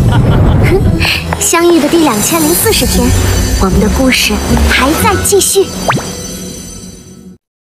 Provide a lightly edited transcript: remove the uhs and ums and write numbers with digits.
相遇的第2040天，我们的故事还在继续。